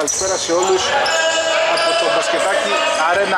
καλησπέρα σε όλους από το Μπασκετάκι Αρένα.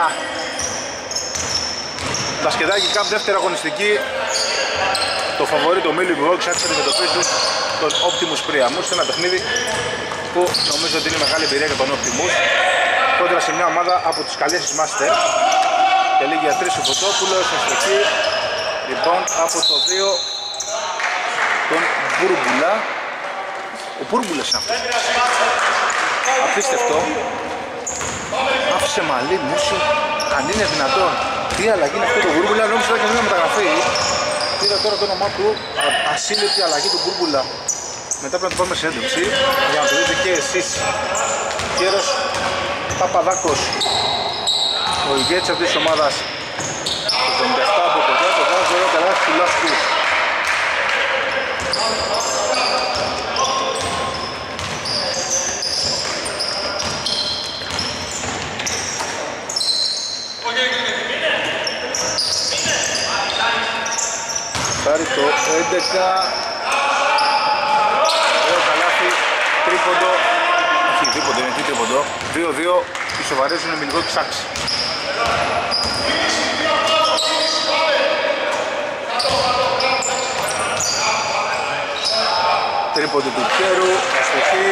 Μπασκετάκι Cup, δεύτερη αγωνιστική. Το φαβορί του ομίλου Ιβιβόκης άρχισε να αντιμετωπίζουν τον Optimus Priamus σε ένα παιχνίδι που νομίζω ότι είναι μεγάλη εμπειρία για τον Optimus κόντρα σε μια ομάδα από τους καλές της Master. Και λίγη για 3 ο Φωτόπουλος, αστοχή, rebound από το 2 τον Μπούρμπουλα. Ο Μπούρμπουλας είναι αυτός. Απίστευτο. Άφησε μαλλί, μουσου, αν είναι δυνατόν. Τι αλλαγή είναι αυτό το Μπούρμπουλα, νόμιζα ότι ήταν μια μεταγραφή. Είδα τώρα το όνομά του, ασύλληπτη αλλαγή του Μπούρμπουλα. Μετά πρέπει να το πάμε σε έντευξη, για να το δείτε και εσείς. Κέρος Παπαδάκος, ο ηγέτης αυτής της ομάδας, το 57 από κοντά, το βάζει εδώ καλά του Λάσκου. Πάρει το 11, ωραίο καλάθι, τρίποντο, όχι τρίποντο, είναι τι τρίποντο, 2-2, ισοβαρίζουν οι Μιλγόκοι Σάξ. Τρίποντο του Κέρου, αστοχή.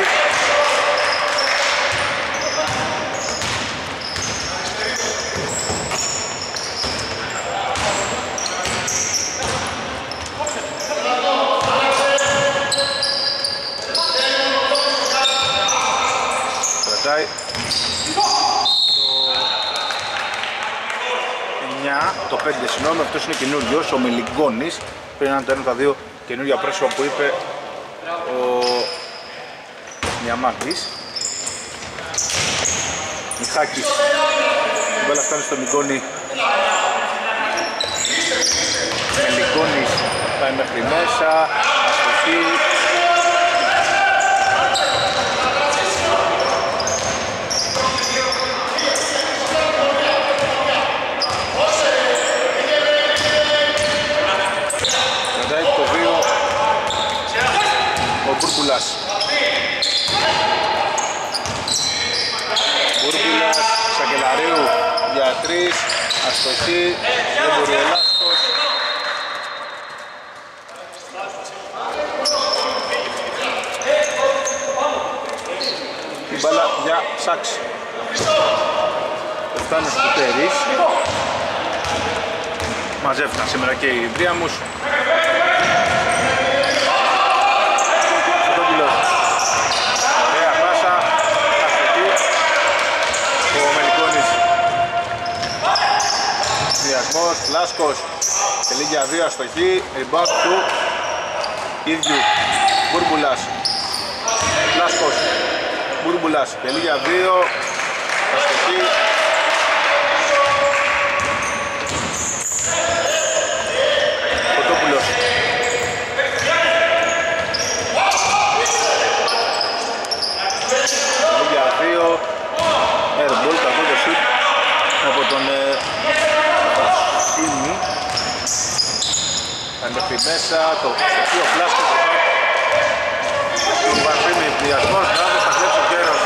Το 5 συγγνώμη, αυτός είναι καινούριος, ο Μιλιγκόνης. Πριν να το ένα τα δύο καινούρια πρόσωπα που είπε ο Μιαμάκης. Μιχάκης, η μπάλα φτάνει στο Μιλιγκόνη. Μιλιγκόνης πάει μέχρι μέσα, αστοχή. Μπούρμπουλας. Μπούρμπουλας, Σακελαρίου για 3, αστοχή, δεν μπορεί ο Λάσκος. Η μπάλα για Σάξ. Φτάνει στο Τέρις. Μαζεύτηκαν σήμερα και οι Priamus. Λάσκος, τελεί για 2 αστοχή, rebound του ίδιου Μπούρμπουλας. Λάσκος, Μπούρμπουλας, τελεί για 2 αστοχή. Φωτόπουλος. Τελεί για 2, airball, κακό το shoot από τον μέχρι μέσα, το στοιχείο Φλάσκος του Βαρδίμη, διασμός, μπράβο, θα κλέψει ο Κέρος.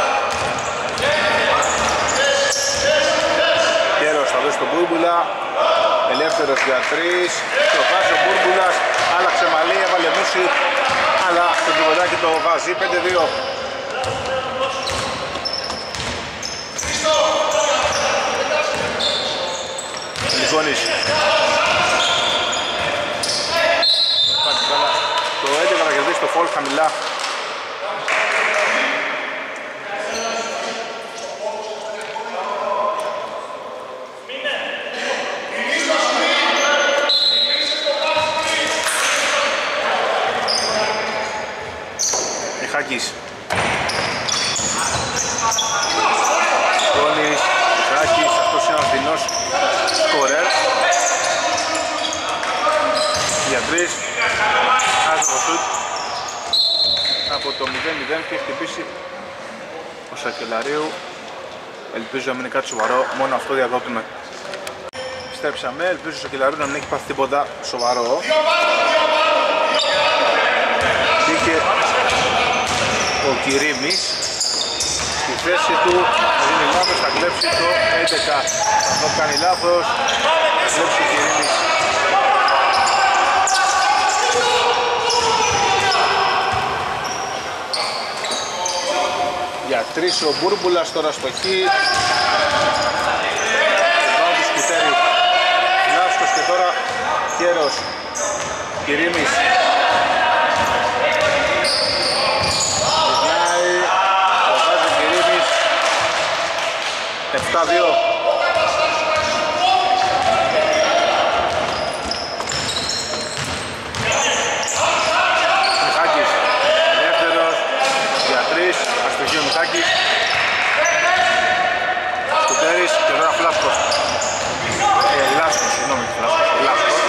Κέρος θα δώσει τον Μπούρμπουλα, ελεύθερος για 3, το βάζει ο Μπούρμπουλας, άλλαξε μαλλί, έβαλε μουσι, αλλά το τριβοντάκι το βάζει, 5-2. Λιζόνης. Το 11 θα κερδίσει το φολ χαμηλά. Μιχάκης. Τόνης, Μιχάκης, αυτός είναι ο δεινός σκορέρ. Για 3. Άστοχο σουτ από το 0-0 και έχει χτυπήσει ο Σακελαρίου. Ελπίζω να μην είναι κάτι σοβαρό, μόνο αυτό διακόπτουμε. Στρέψαμε, ελπίζω ο Σακελαρίου να μην έχει πάθει τίποτα σοβαρό. Μπήκε ο Κυρίμης θέση του, δίνει λάθος, θα κλέψει το 11. Αυτό κάνει λάθος, θα κλέψει ο Κυρίμης. Για 3 ο Μπούρμπουλας τώρα στο χ. Πάνω του Σκουτέρη, Λάσκος και τώρα Κέρος, Κυρίμης. Γυρνάει, το βάζει ο Κυρίμης. 7-2. Μιχάκης, ελεύθερος, για 3, αστοχή ο Μιχάκης. Σκουτέρης και τώρα Φλάσκος. Λάσκος, συγγνώμη, Λάσκος.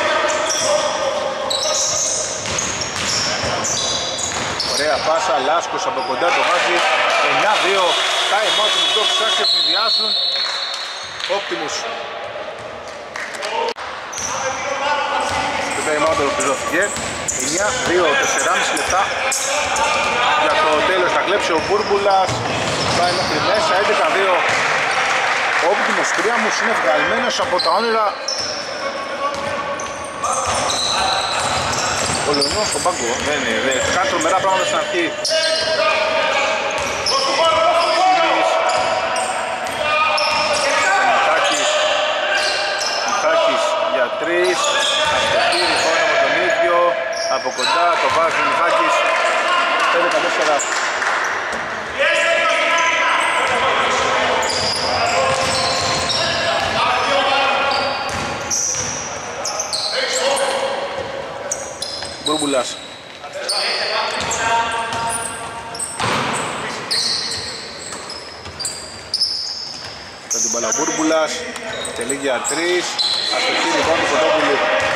Ωραία πάσα, Λάσκος από κοντά το βάζει. 9-2, time out του Dogs Sax, ευνηδιάζουν. Optimus. Το time out ολοκληρώθηκε. 9-2, 4,5 λεπτά. Για το τέλος θα κλέψει ο Μπούρμπουλας. Πάει μέχρι μέσα, 11-2. Ο Optimus Priamus είναι βγαλμένος από τα όνειρα. Ο Λεωνός στον πάγκο, δεν είναι, κάνει τρομερά πράγματα στην αρχή. Μιχάκης για 3, αστοχή, ρηφώνει από τον ίδιο, από κοντά το βάζει ο Μιχάκης, 5-4. Μπούρμπουλας. Θα την μπάλα Μπούρμπουλας, τελεί για 3, αστοχή λοιπόν του Κοντόπουλου.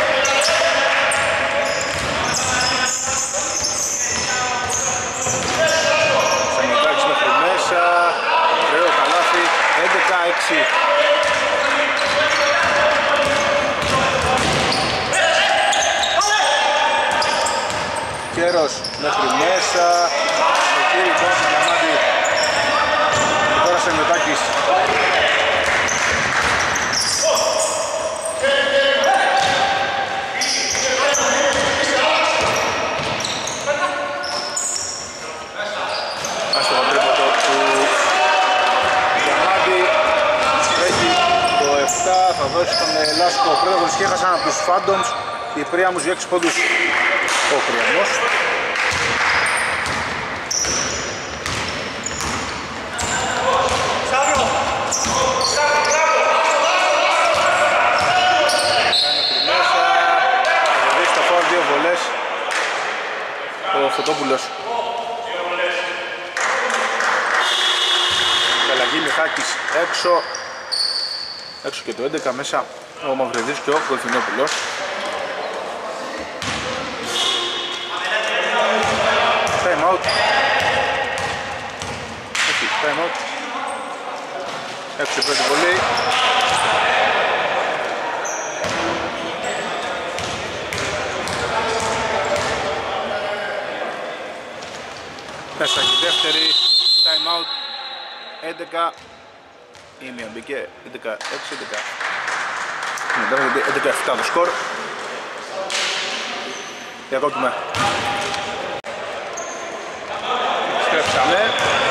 Θα μετάξει μέχρι μέσα, ωραίο καλάθι, 11-6. Κέρος μέχρι μέσα, ο κύριος Βάση Διαμάντη, τώρα Σεμιωτάκης. Άστο το τρίποντο του Διαμάντη, τρέχει το 7, θα δώσει τον Λάσκο. Πρώτα αγωνιστική έχασαν από τους Phantoms, η Priamus για 6 πόντους. Ο Priamus. Δύο βολές ο Φωτόπουλος. Αλλαγή Μιχάκης έξω και το 11 μέσα ο Μαυρεδής και ο Κολφινόπουλος. Time out. Όχι, time out. Έξω η πρώτη βολή. Μέσα η δεύτερη, time out, 11, η μία μπήκε, 11-6, 11-7 το σκορ. Διακόπτουμε. Στρέψαμε,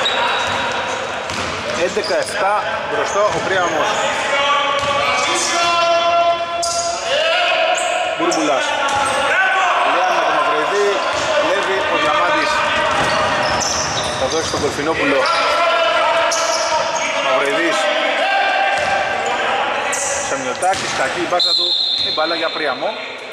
11-7 μπροστά ο Priamus. Μπούρμπουλας. Λιάννα το Μαυρεδί, Λέβη ο Διαμάντης. Θα δώσει τον Κολφινόπουλο. Μαυρεδής. Σαμιωτάκης, κακή η μπάσα του. Η μπάλα για Priamo.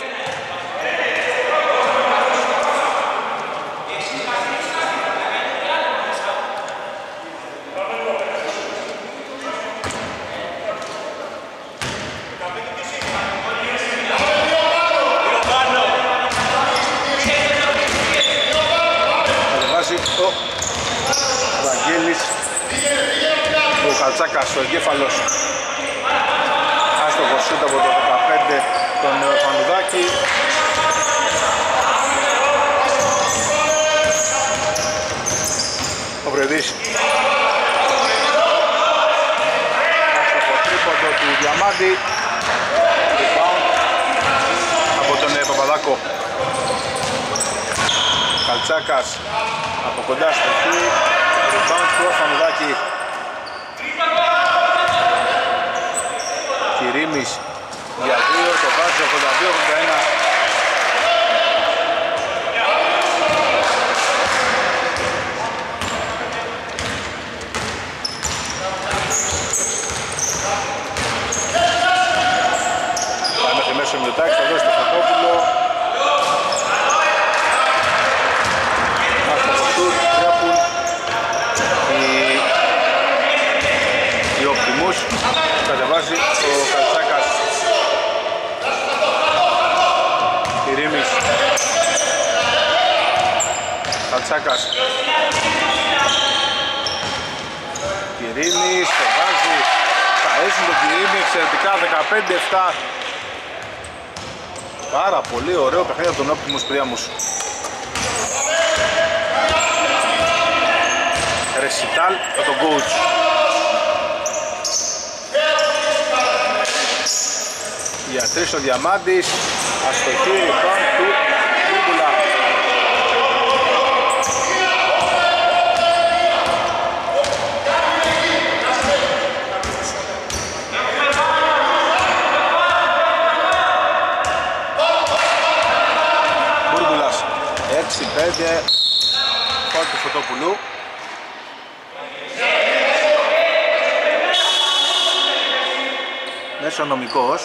Ο Βαγγέλης, ο Χαλτσάκας, ο εγκέφαλος, άστοχος σούτ από το 15 τον Φανουδάκη. Ο Βρεδής Διαμάντη. Rebound από τον Παπαδάκο. Καλτσάκας από κοντά στο χ. Rebound του Φανουδάκη. Κυρίμης για 2, το βάζει 82-81. Πάμε μέχρι μέσο Μιωτάκης, θα δώσει το Φωτόπουλο. Από αυτούς τρέχουν οι Optimus. Κατεβάζει ο Καλτσάκας. Κυρίμης. Καλτσάκας. Κυρίμης, το βάζει. Θα έσουν το Κυρίμη, εξαιρετικά 15-7. Πάρα πολύ ωραίο παιχνίδι από τον Optimus Priamus. Ρεσιτάλ από τον coach. Για 3 ο Διαμάντης. Αστοχή rebound του Μπούρμπουλα. Μπούρμπουλας 6-5. Φάουλ του Φωτόπουλου. Μέσο νομικός.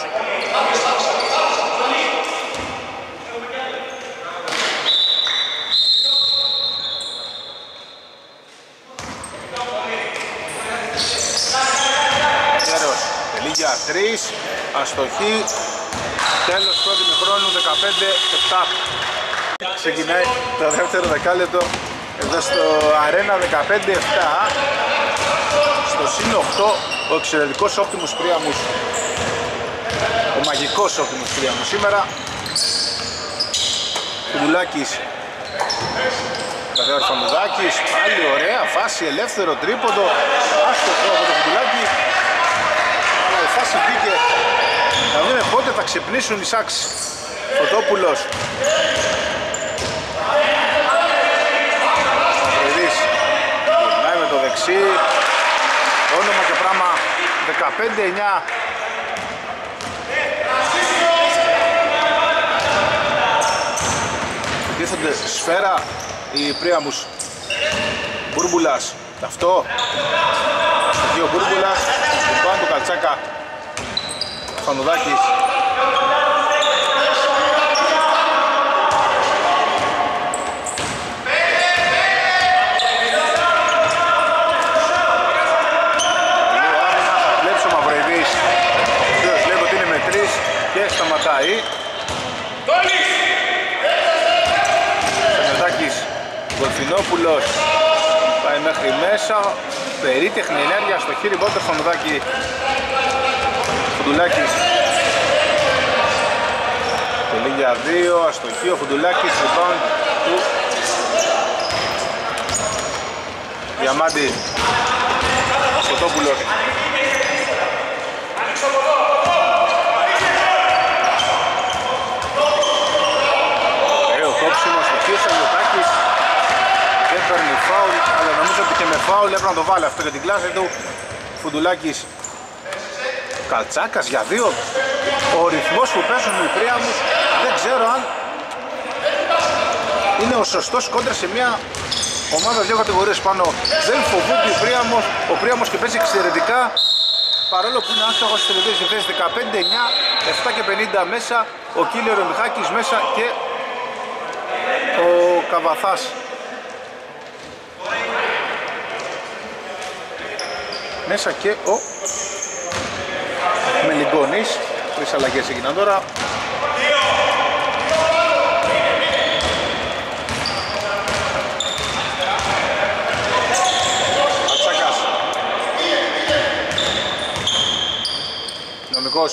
Γέρος, τελεί για 3, αστοχή, τέλος πρώτη μηχρόνου 15-7. Ξεκινάει το δεύτερο δεκάλεπτο εδώ στο Αρένα 15-7. Στο συν 8 ο εξαιρετικός Optimus Priamus. Ο μαγικός Optimus Priamus σήμερα. Κουδουλάκης. Βεβαίως Φανουδάκης, πάλι ωραία φάση, ελεύθερο τρίποντο. Άστοχο από το Κουδουλάκη. Αλλά η φάση μπήκε. Να δούμε πότε θα ξυπνήσουν οι Σάξ. Φωτόπουλος. Σταυριδής. Γυρνάει με το δεξί. Όνομα και πράγμα 15-9. Τίθονται σφαίρα η Priamus. Μπούρμπουλας. Αυτό. Στοχεί ο Μπούρμπουλας. Πάνω του Καλτσάκα. Φανουδάκης. Βλέπει ο Μαυροειδής. Βλέπει ότι είναι με 3 και σταματάει. Γολφινόπουλος πάει μέχρι μέσα, περίτεχνη ενέργεια στο χείρι μπότε Φανουδάκη. Φουντουλάκης τελεί για 2, αστοχή ο Φουντουλάκης, rebound του Διαμάντη. Φωτόπουλος. Ωραίο κόψιμο, αστοχή ο Μιωτάκης. Δεν παίρνει φάουλ, αλλά νομίζω ότι και με φάουλ έπρεπε να το βάλει αυτό για την κλάση του. Φουντουλάκης. Καλτσάκας για 2. Ο ρυθμός που παίζουν οι Priamus δεν ξέρω αν είναι ο σωστός κόντρα σε μια ομάδα 2 κατηγορίες πάνω. Δεν φοβούνται οι Priamus, ο Priamus και παίζει εξαιρετικά, παρόλο που είναι άστοχος στις τελευταίες defense. 15-9, 7 και 50 μέσα, ο Κίλιο Ρεμιχάκης μέσα και ο Καβαθάς. Μέσα και ο Μελιγκόνης. 3 αλλαγές έγιναν τώρα. Ατσάκας. Νομικός.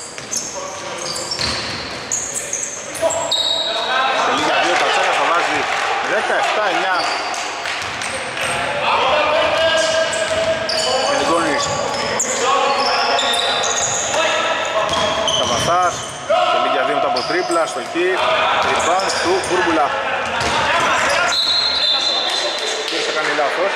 Σε λίγα 2 Ατσάκας θα βάζει 17-9. Καβαθάς, τελεί για 2 μετά από τρίπλα, στοχή, rebound του Μπούρμπουλα. Και θα κάνει λάθος.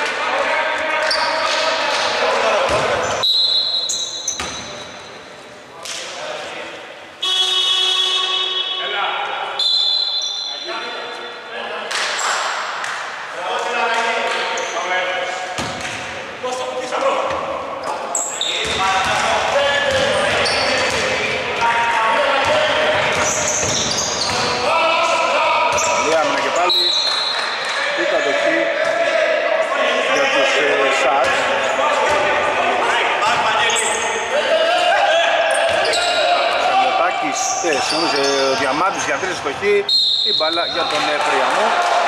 Ο Διαμάντης για 3 στοχή, η μπάλα για τον Πριαμό.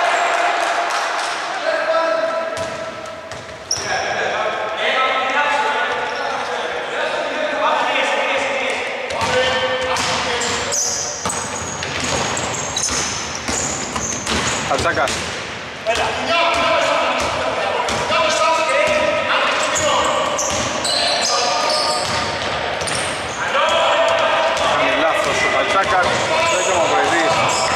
Καλτσάκας. Καλτσάκας, δεν ο Μαυρεδής.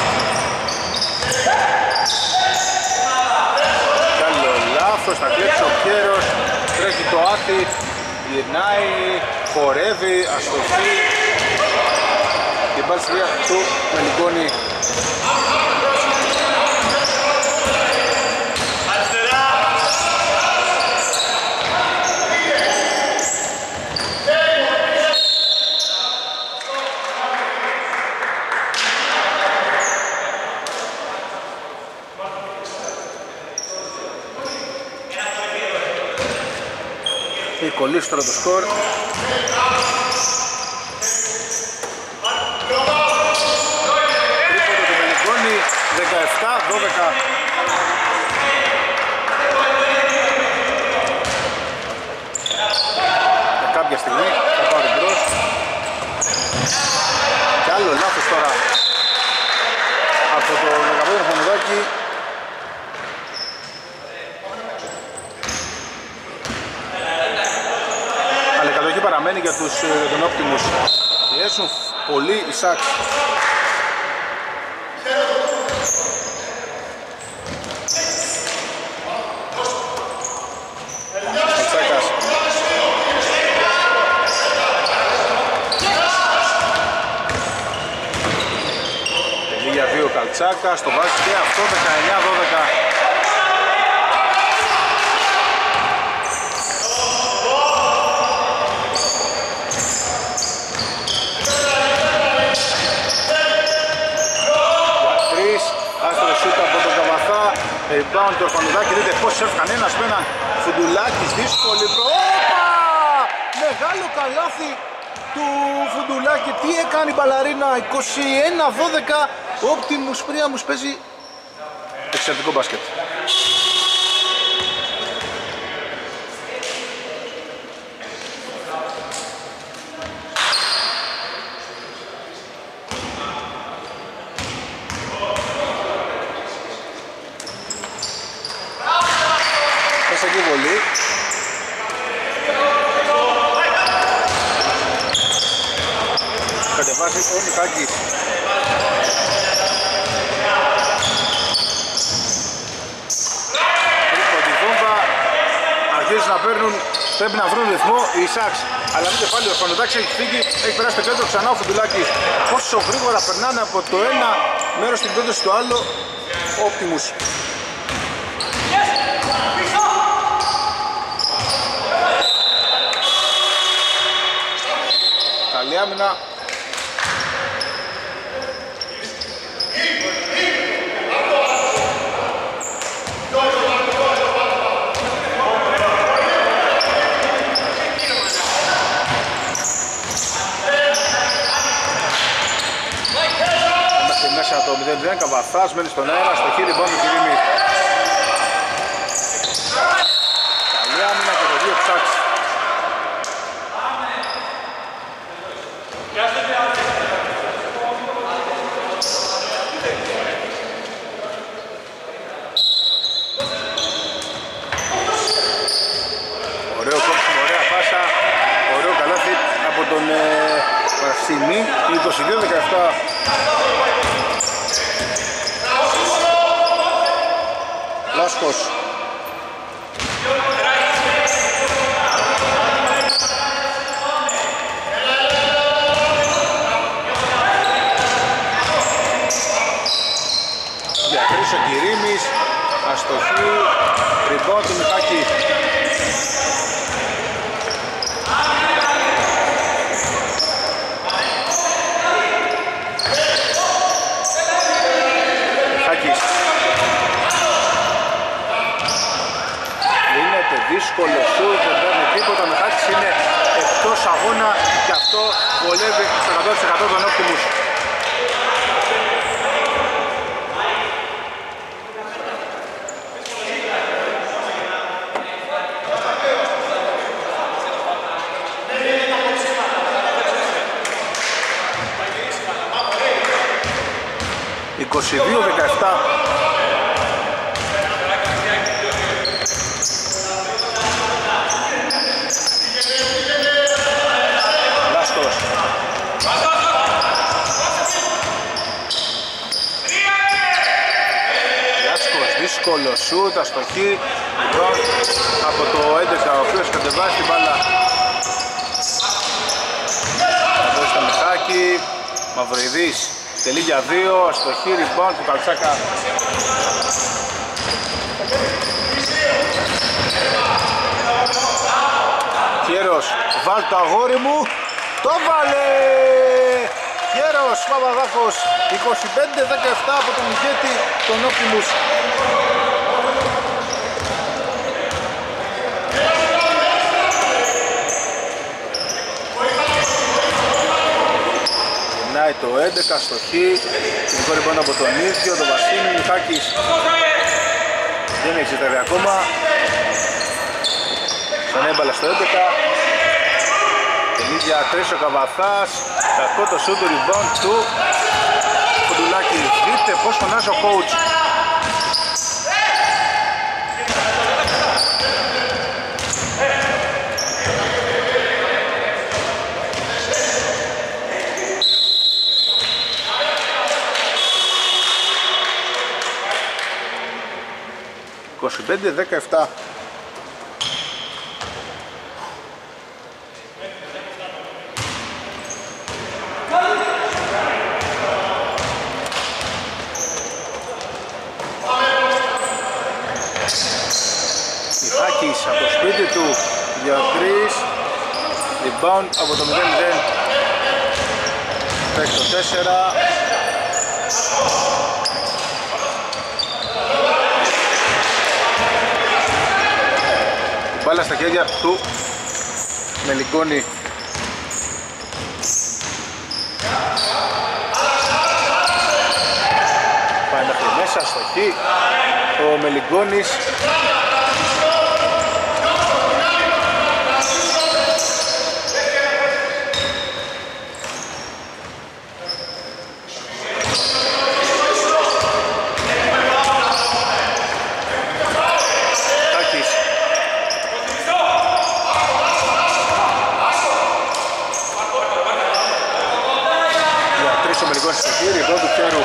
Καλό λάθος, θα κλέψει ο Πιέρος, τρέχει το Άτι, γυρνάει, χορεύει, αστοχή. Και πάλι στη βία του Μελικόνη. Κολλήσει τώρα το σκορ. Τρίποντο του Μελικόνη, 17-12. Για κάποια στιγμή θα πάρει μπρος. Κι άλλο λάθος τώρα από το 15 Χονουδάκι. Παραμένει για τον Optimus. Πιέσουν πολύ οι Σάξ. Καλτσάκας. Τελεί για 2 Καλτσάκας, το βάζει και αυτό 19-12. Rebound του Ορφανουδάκη, δείτε πως έφυγαν ένας με ένα Φουντουλάκης, δύσκολη Όπα! Μεγάλο καλάθι του Φουντουλάκη, τι έκανε η μπαλαρίνα, 21-12, Optimus Priamus παίζει εξαιρετικό μπάσκετ. Κατεβάζει ο Νικάκης. Τρίποντη βόμβα. Αρχίζουν να παίρνουν, πρέπει να βρουν ρυθμό οι Σάξ. Αλλά δείτε πάλι ο Ορφανουδάκης έχει φύγει, έχει περάσει το κέντρο, ξανά ο Φουντουλάκης. Πόσο γρήγορα περνάνε από το ένα μέρος στην πέντωση στο άλλο Optimus. Καλή άμυνα. Μέσα το 0-0, Καβαθάς μένει στον αέρα, στο χείρι μπάνου του Κυρίμη. Καλή άμυνα και το 2 ψάξει. Ωραίο κόμψιμο, ωραία πάσα, ωραίο καλάθι από τον Βασιμί. στιγμή. 22-17. Λάσκος. Διακρίσει ο Κυρίμης, αστοχή, rebound του Μιχάκη. Μιχάκης. Γίνεται δύσκολο σουτ, δεν παίρνει τίποτα. Ο Μιχάκης είναι εκτός αγώνα και αυτό βολεύει στο 100% τον Optimus. Λάσκος. Δύσκολο σούτ, αστοχή από το 11 ο οποίος κατεβάζει την μπάλα. Εδώ στο Μιχάκη, Μαυροειδής τελεί για 2, αστοχή, rebound του Καλτσάκα. Χέρος, βάλ' το αγόρι μου, το βάλε! Χέρος Παπαδάκος, 25-17 από τον ηγέτη, τον Optimus. Νάει το 11, αστοχή, τελικό rebound από τον ίδιο, τον Βασίλη. Μιχάκης δεν έχει ζητάρει ακόμα. Σαν έμπαλα στο 11. Τελίδια 3 ο Καβαθάς. Κακό το shoot του rebound του Κοντουλάκη. Δείτε πως φωνάζει ο coach. (25-17). Μιχάκης από το σπίτι του για 3, rebound από το 0-0. Παίξει το 4. Μπάλα στα χέρια του Μελικόνη. Πάει μέχρι μέσα, αστοχή ο Μελικόνης. Στο χείρι, εδώ του Κέρου.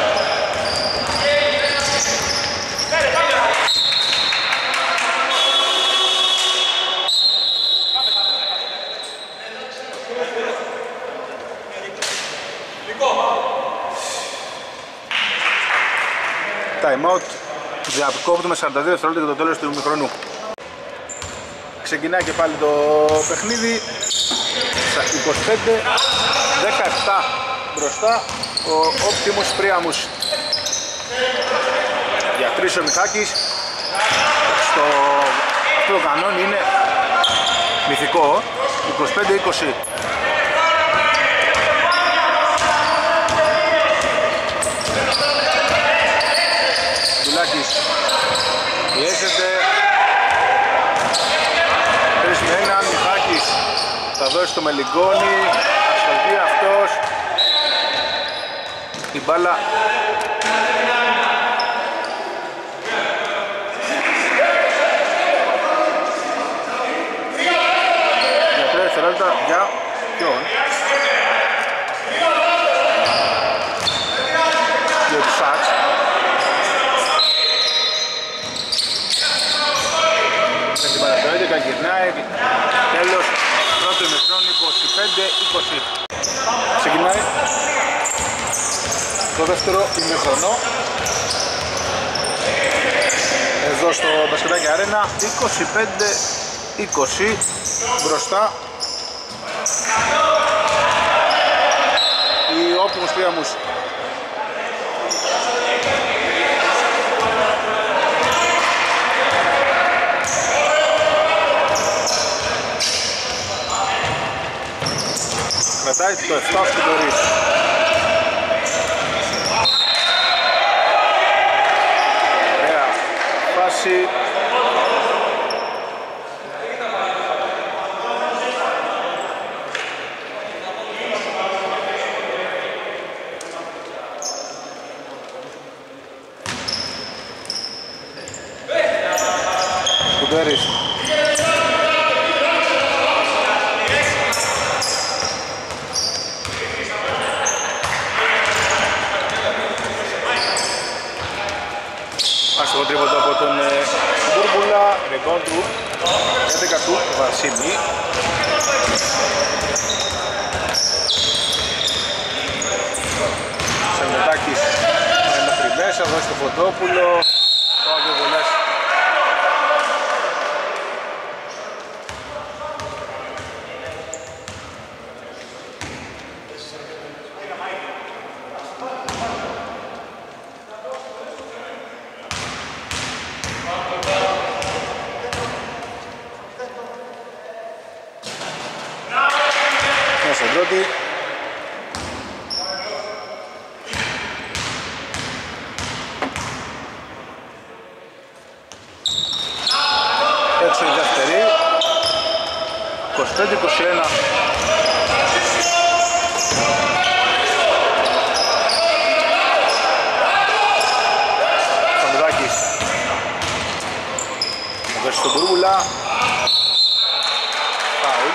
Time out. Διακόπτουμε 42 δευτερόλεπτα για το τέλος του ημιχρόνου. Ξεκινάει και πάλι το παιχνίδι. 25-17 μπροστά ο Optimus Priamus. Για 3 ο Μιχάκης. Αυτό το κανόνι είναι μυθικό. 25-20. Ντουλάκης πιέζεται. 3-1. Μιχάκης θα δώσει το Μελιγκόνι. Αστοχή αυτός. Η μπάλα για 3 δευτερόλεπτα για ποιον? Ξεκινάει, τέλος, πρώτο ημιχρόνου 25-20. Ξεκινάει το δεύτερο ημιχρονό εδώ στο Μπασκετάκι Αρένα, 25-20 μπροστά οι Optimus Priamus. Κρατάει το 7 σκουτορής. Ωραία φάση. Σκουτορής. Άστοχο τρίποντο από τον Μπούρμπουλα, ρεκόν του 11 του Βασίλη. Σεμετάκης πάει μέχρι μέσα, δώσει το Φωτόπουλο, το δύο βολές. Στον πρώτη. Έξω η δεύτερη. 25-21. Σαμουδάκης. Θα δώσει τον Μπουρούλα. Φάουλ.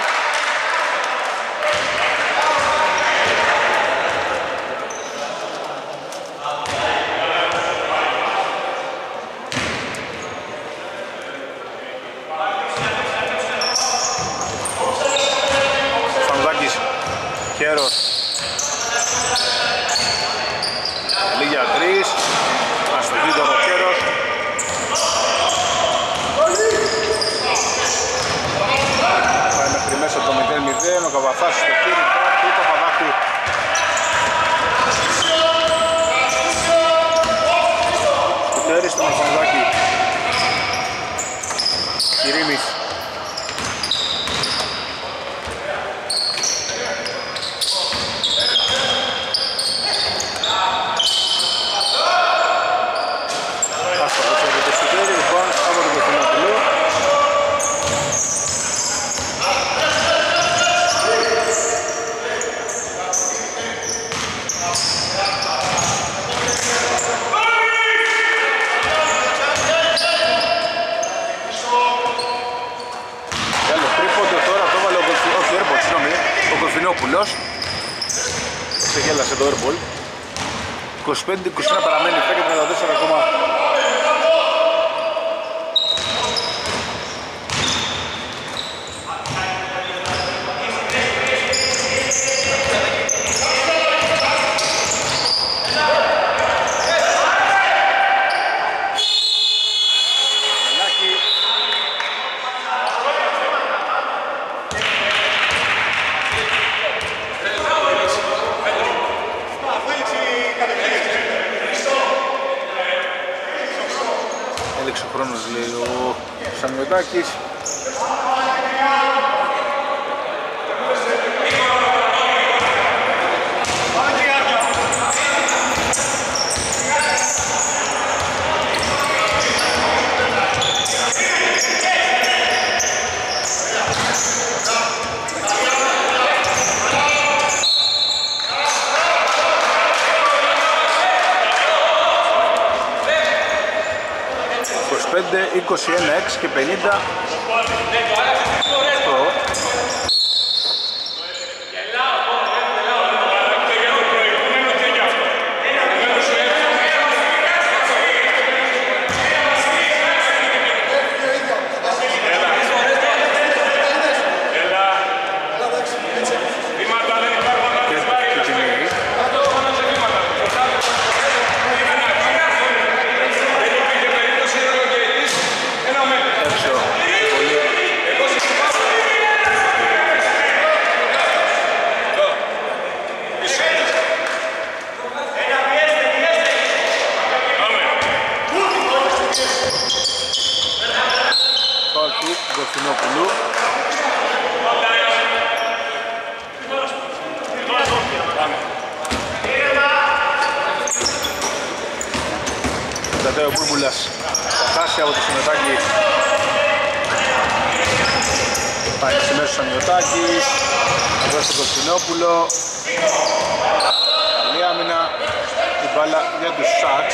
Κέρος. Λίγια τρεις. Αστοχή τώρα ο Κέρος. Πάει μέχρι μέσα το 0-0. Ο Καβαθάς στο χείρι του Παπαδάκου. Σκουτέρης στον Αλφανδάκη. Κυρίμης. Ξεγέλασε το airball. 25-21 παραμένει 5-34 ακόμα. Έλεξε ο χρόνος, λέει ο Σαμιωτάκης. ...5, 21, 6 και 50... του Γκοφινόπουλου. Τότε ο Μπούρμπουλας θα χάσει από το Σιμετάκη. Πάει στη μέση ο Σαμιωτάκης. Εδώ στον Γκοφινόπουλο. Καλή άμυνα. Την μπάλα για τους Σάξ.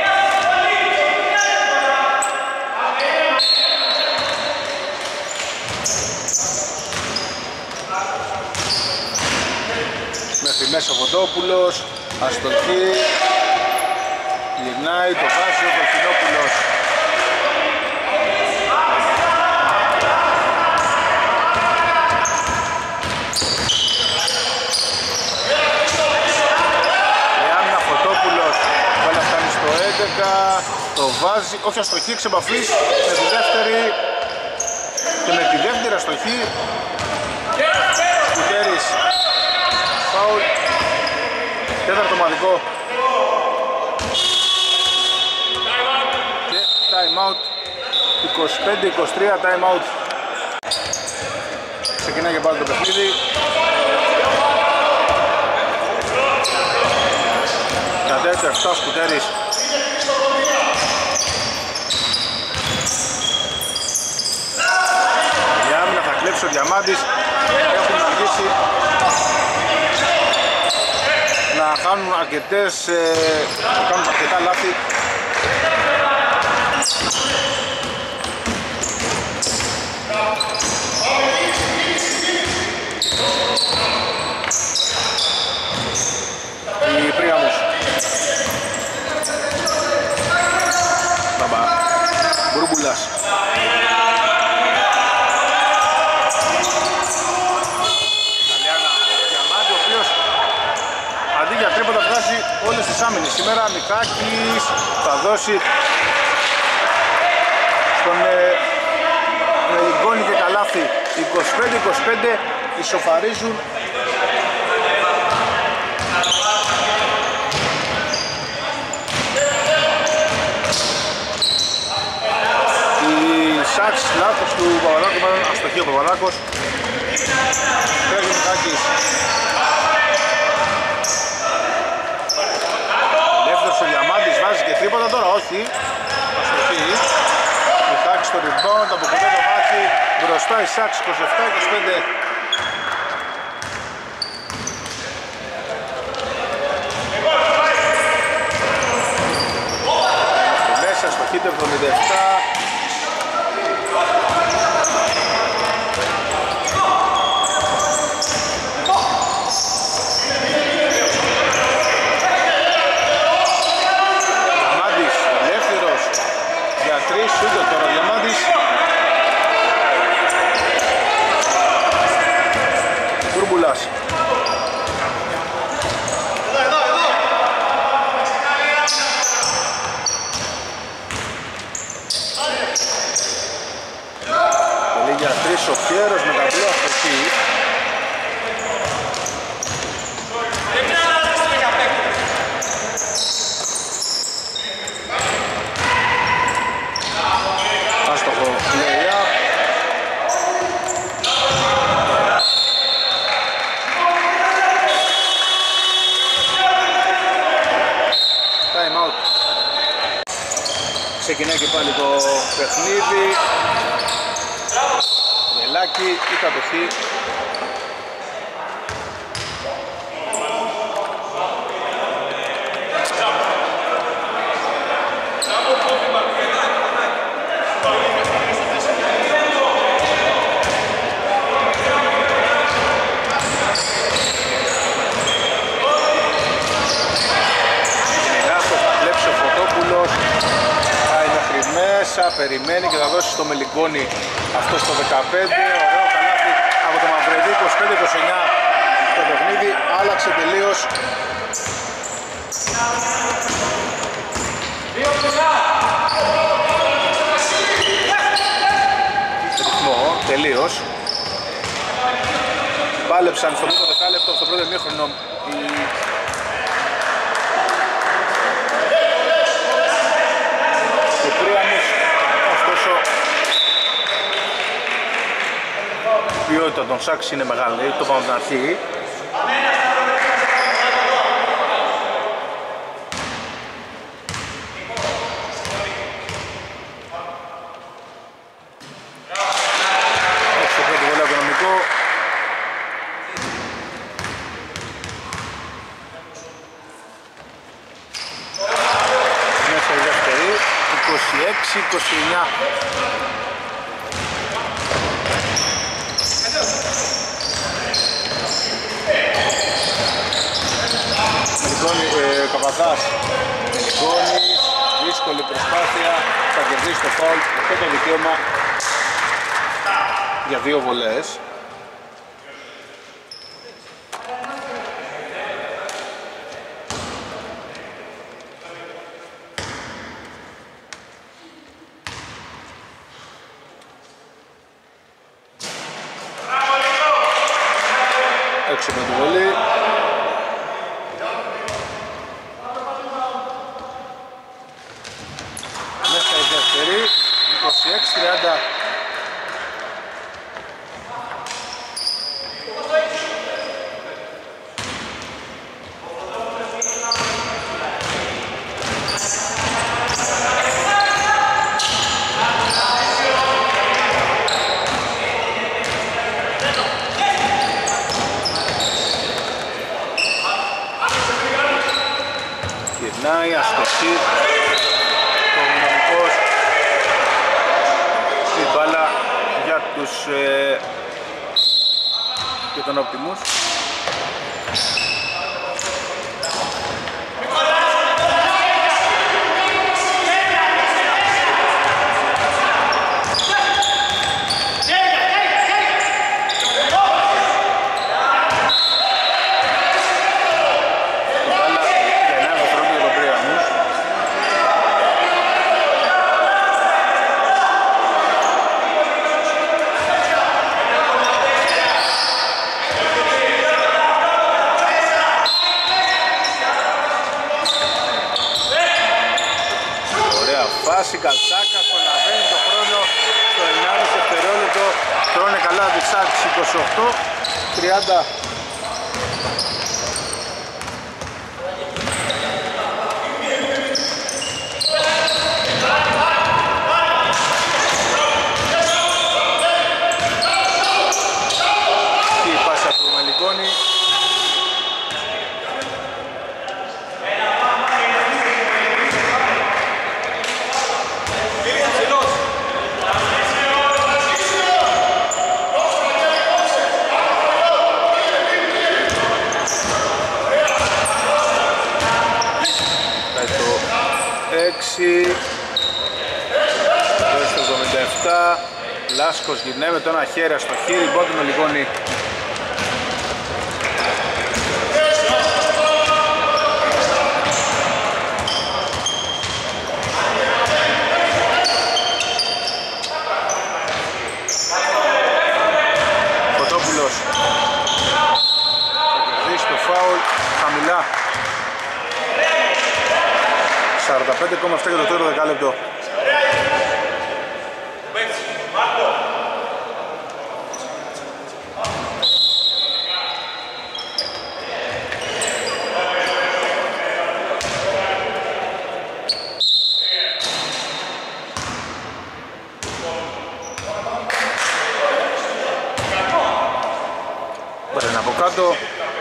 Μέχρι μέσα ο Φωτόπουλος, αστοχή, γυρνάει, το βάζει ο Κολφινόπουλος. Άμυνα Φωτόπουλος, όλα φτάνει στο 11, το βάζει, όχι αστοχή, ξεπαφής με τη δεύτερη και με τη δεύτερη αστοχή. Κουτέρης. Φάουλ, τέταρτο ομαδικό και time out, 25-23 time out. Ξεκινάει και πάλι το παιχνίδι. Τα τέτοια 7 ο Σκουτέρης. Η άμυνα θα κλέψει ο Διαμάντης. Έχουν αργήσει να κάνουν κάνουν αρκετά λάθη. Η Πρίγαμος. Μπούρμπουλας. Αντί για τρίποντα βγάζει όλες τις άμυνες. Σήμερα Μικάκης θα δώσει στον Μελιγκόνη και καλάθι. 25-25 ισοφαρίζουν. Η Σάξ λάθος του Παπαδάκου, μάλλον αστοχή ο Παπαδάκος. Τρέχει ο Μικάκης. Ο Διαμάντης βάζει και τρίποντα τώρα, όχι. Αστοχή. Μικάκης στο rebound, από κοντά το μάχη. Μπροστά η Σάξ 27-25. Μέσα αστοχή το 77. Σούτο τώρα Διαμάντης. Μπούρμπουλας. Πολύ για τρεις ο Πιέρος με τα δύο αστοχή. Ξεκινάει και πάλι το παιχνίδι. Γελάκι, η κατοχή. Περιμένει και θα δώσει στο Μελιγκόνη αυτό στο 15. Ωραίο καλάθι από το Μαυρεδί. 25-29 το παιχνίδι άλλαξε τελείως. Ρυθμό τελείως. Πάλεψαν στο πρώτο δεκάλεπτο, στο πρώτο ημίχρονο δραστηριότητα των Σάξ είναι μεγάλη, το πάμε από την αρχή. Μέσα η δεύτερη, 26-29. Καπαθάς Μελικόνης, δύσκολη προσπάθεια, θα κερδίσει το φάουλ και το δικαίωμα για 2 βολές. Έξω με τη βολή. Μέσα η δεύτερη, 26-30. Γυρνάει, αστοχή. Το δυναμικός. Η μπάλα για τον Optimus. Καλτσάκας προλαβαίνει το χρόνο στο 9 δευτερόλεπτο, τρώνε καλά Διξάκης 28-30. Και η πάσα του Μελικόνη. Στο 77 Λάσκος γυρνάει με το ένα χέρι στο χέρι, μπότι με λιγόνι. Φωτόπουλος θα κερδίσει το φάουλ χαμηλά. 45,7 για το τρίτο δεκάλεπτο. Μπορεί να από κάτω.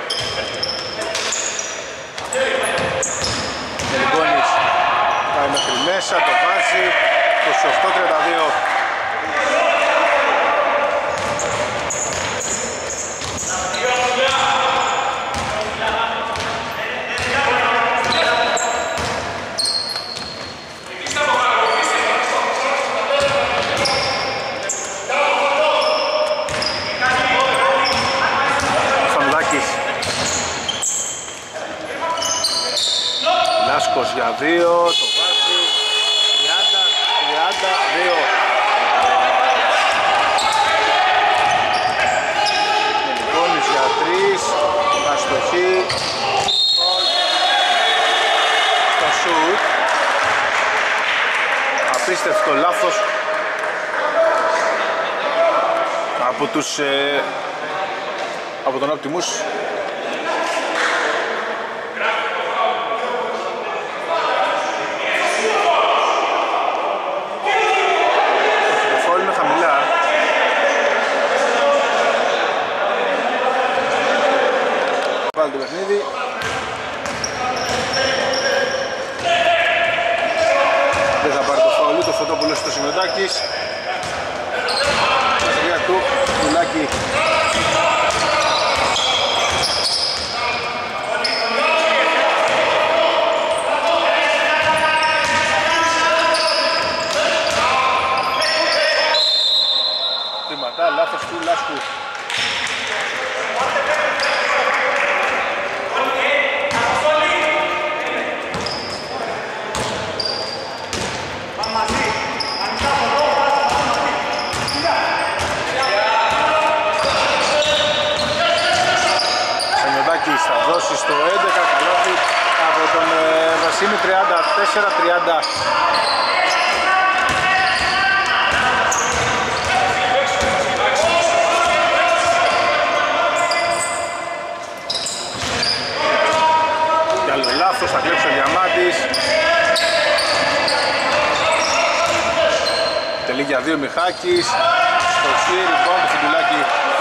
Μελικόνης πάει μέχρι μέσα, το βάζει 28-32. Λάσκος για 2, το βάζει 30-32. Μελικόνης για 3, αστοχή, στο σουτ. Απίστευτο λάθος από από τον Optimus. Το φάουλ είναι χαμηλά. Πάλι το παιχνίδι. Δεν θα πάρει το φάουλ, το Φωτόπουλος στο Σιμιωτάκης. Μαστρία του Πουλάκη. Βήματα, λάθος του Λάσκου. Θα δώσει στο 11 καλάθι από τον Βασίλη. 34-30. Κι άλλο λάθος, θα κλέψει ο Διαμάντης. Τελεί για 2 Μιχάκης. Στο χείρι, λοιπόν, το Φιντουλάκι.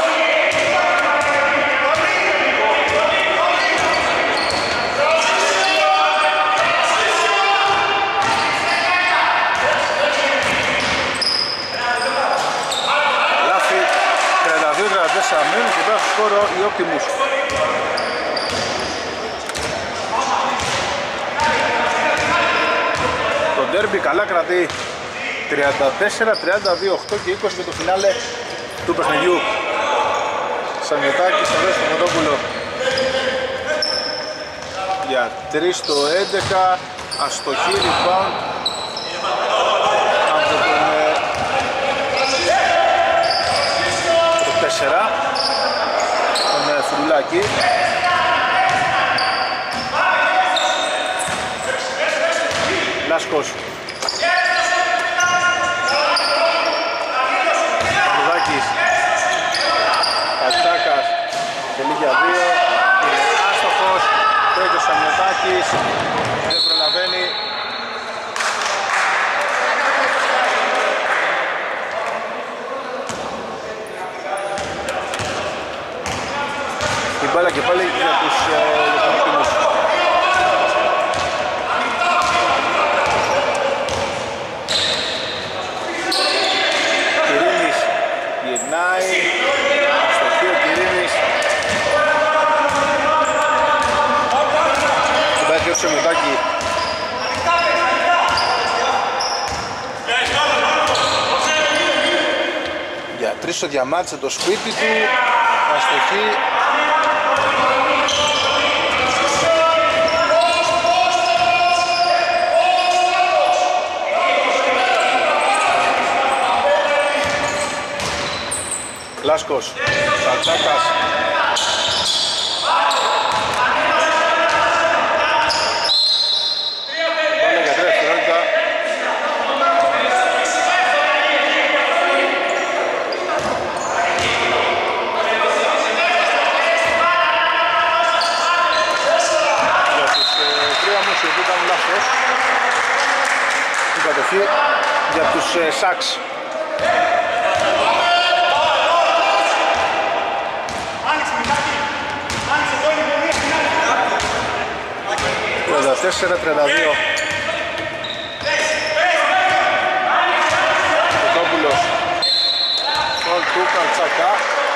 Μένουν και τώρα στο σκόρο οι Optimus. Το ντέρμπι καλά κρατεί 34-32, 8 και 20 με το φινάλε του παιχνιδιού. Σαμιωτάκης θα δώσει το Φωτόπουλο για 3 στο 11, αστοχή rebound από τον 4, τον Φουρουλάκη. Λάσκος. Λουδάκης. Κατσάκας. Τελεί για 2. Είναι άστοχος. Τρέχει ο Σαμιωτάκης. Δεν προλαβαίνει. Μπάλα και πάλι για τους Optimus. Κυρίνης γυρνάει, αστοχή ο Κυρίνης. Την πάει και ο Σεμετάκη. Για 3 ο Διαμάτης το σπίτι του, αστοχή. Λάσκος, Κατσάκας. Πάνε για 3 δευτερόλεπτα. Για τους Τρίαμους οι οποίοι ήταν λάθος. Η κατοχή για τους Σάξ. 34-32. Κοτόπουλος. Φολ του Καλτσακά.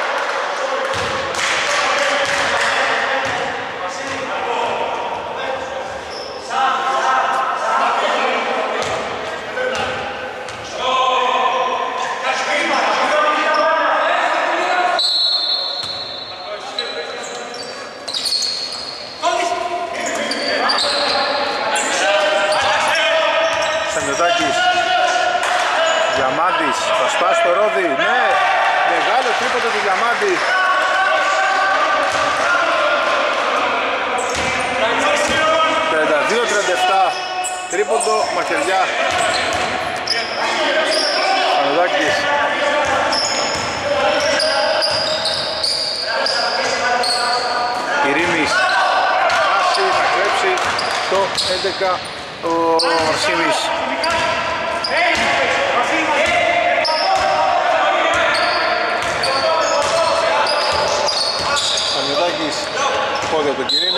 Διαμάντης, θα σπάσει το ρόδι, ναι, μεγάλο τρίποντο του Διαμάντη. τρίποντο, μαχαιριά. Πανουδάκης. 11 ο Αρσίμης. Πανιωτάκης πόδι από τον Κυρίμη.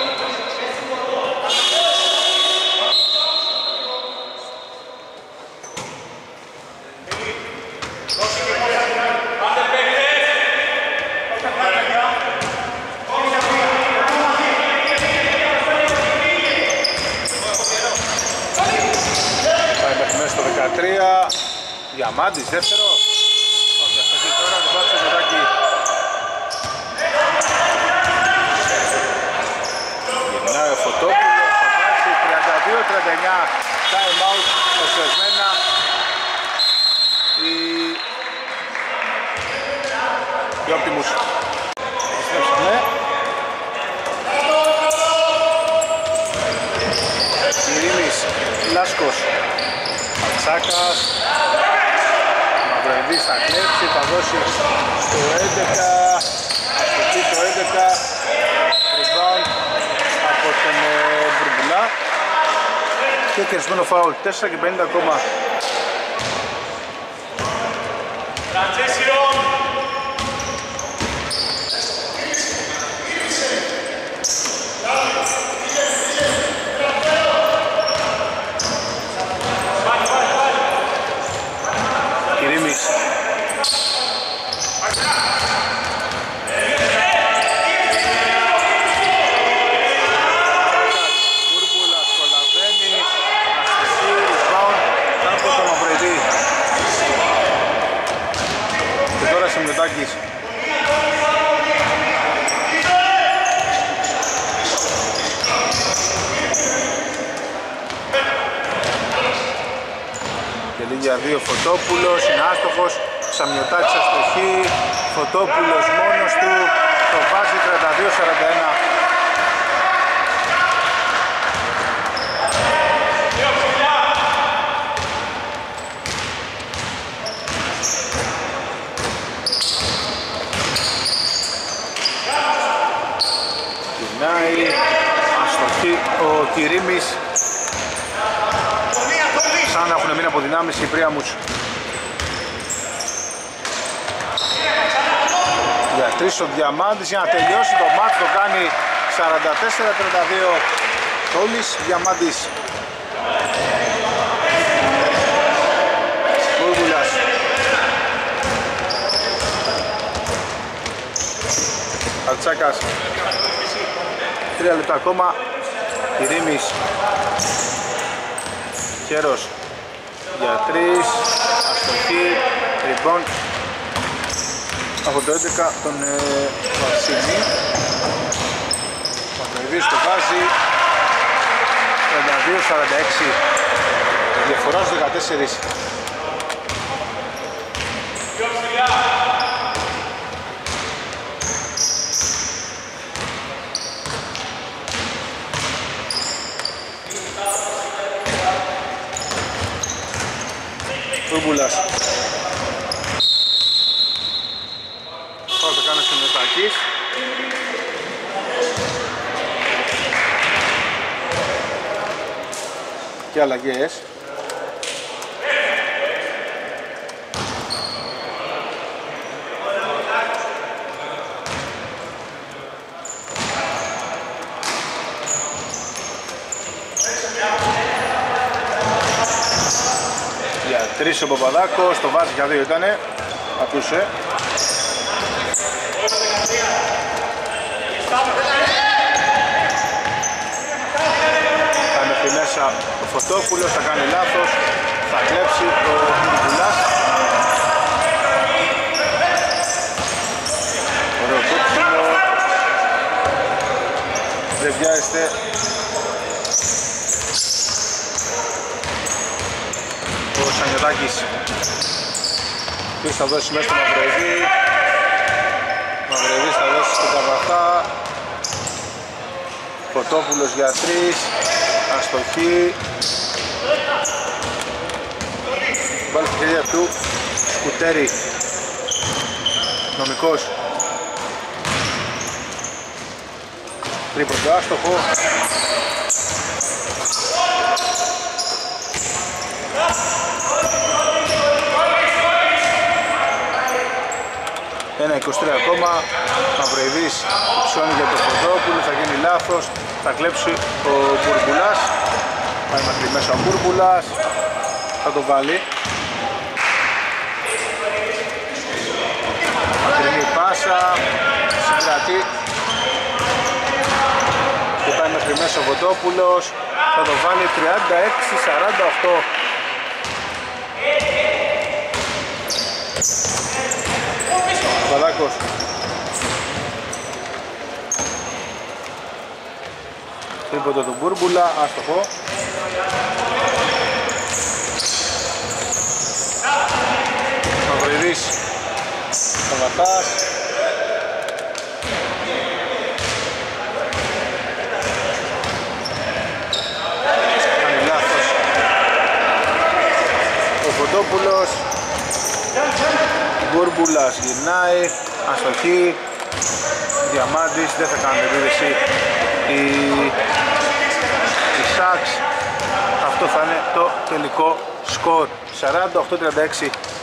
Διαμάντης, δεύτερο. Όχι, αυτή τώρα το πάτησε το Τάκη. Γυρνάει ο Φωτόπουλος, θα βάζει 32-39. Time out, προσφεσμένα. Οι Optimus επιστρέψαμε. Κυρίμης, Λάσκος, Πατσάκας. Μαυροειδής θα κλέψει, θα δώσει στο 11, αστοχή το 11, rebound από τον Μπουρμπουλά και κερδισμένο φάουλ 4 και 50 ακόμα. Για δύο Φωτόπουλος, είναι άστοχος, Σαμιωτάκης αστοχή, Φωτόπουλος μόνος του, το βάζει 32-41. Κινάει, αστοχή ο Κυρίμης. Σαν να έχουν μείνει από δυνάμεις οι Πρίαμους. Για τρεις ο Διαμάντης για να τελειώσει το μάτς, το κάνει 44-32. Τόλης, Διαμάντης. Μπούρμπουλας. Αλτσάκας. 3 λεπτά ακόμα. Κυρίμης. Χέρος για 3, αστοχή, rebound από το 11 τον Βασίλη. Παντοειδής το βάζει 32-46, διαφορά στους 14. Ρούμπουλας. Πάω το κάνω στην Μετακής. Και αλλαγές. Τρεις ο Παπαδάκος, το βάζει για 2 ήτανε, ακούσε. Θα μέχρι μέσα ο Φωτόπουλος, θα κάνει λάθος, θα κλέψει ο Μπουρμπουλάς. Ωραίο κόψιμο, δεν βιάζεστε. Ο Σανιωτάκης ποιος θα δώσει μέσα στο Μαυροειδή. Μαυροειδής θα δώσει στον Καβαθά. Φωτόπουλος για 3, αστοχή. Βάλει τη χέρια του Σκουτέρη, νομικός. Τρίποντο άστοχο. Ένα 23 ακόμα. Μαυροειδής ψώνει για το Φωτόπουλο, θα γίνει λάθος, θα κλέψει ο Μπούρμπουλας. Πάει μέχρι μέσα ο Μπούρμπουλας, θα το βάλει. Μακρινή πάσα, συγκρατεί και πάει μέχρι μέσα ο Φωτόπουλος, θα το βάλει 36-48. Παπαδάκος. Τρίποντο του Μπούρμπουλα, άστοχο. Μαυροειδής. Σταματάς. Κάνει λάθος ο Φωτόπουλος. Μπούρμπουλας γυρνάει, αστοχή. Διαμάντης, δεν θα κάνει επίδεση η Σάξ. Αυτό θα είναι το τελικό σκορ. 48-36